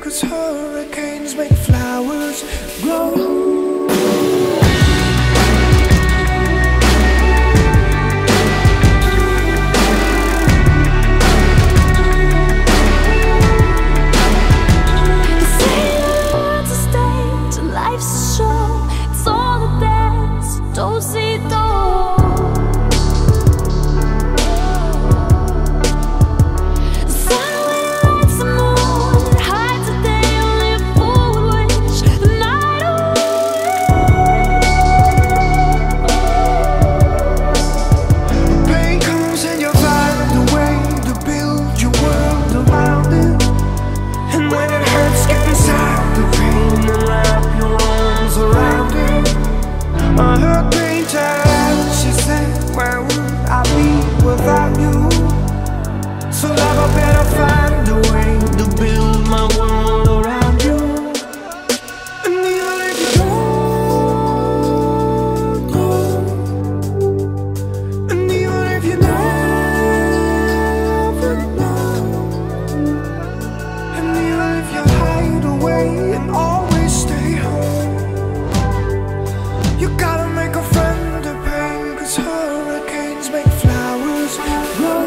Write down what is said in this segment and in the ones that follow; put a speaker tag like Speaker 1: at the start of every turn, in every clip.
Speaker 1: 'cause hurricanes make flowers grow. So love, I better find a way to build my world around you. And even if you don't go, and even if you never know, and even if you hide away and always stay home, you gotta make a friend of pain, 'cause hurricanes make flowers grow.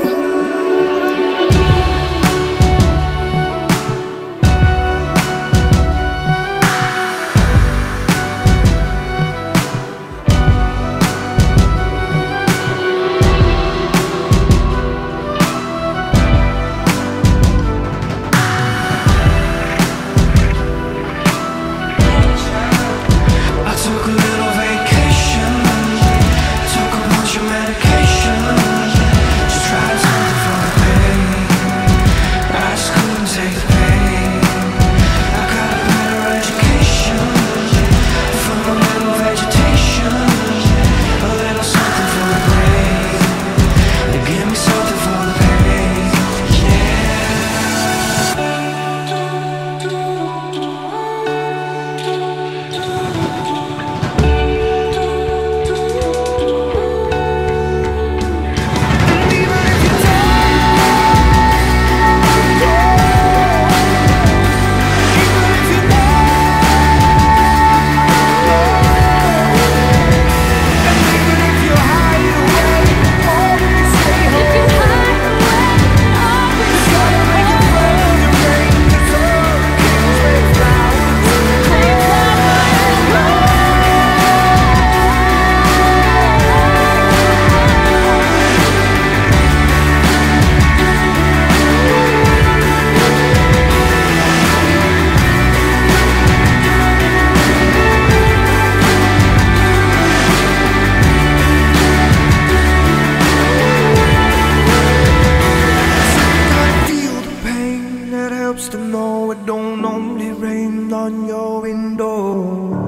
Speaker 1: To know it don't only rain on your window.